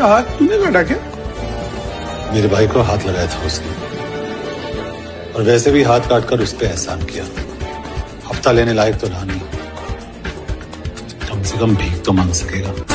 मेरा हाथ तूने काटा क्या? मेरे भाई को हाथ लगाया था उसने, और वैसे भी हाथ काटकर उस पर एहसान किया। हफ्ता लेने लायक तो रहा नहीं, कम से कम भीख तो मांग सकेगा।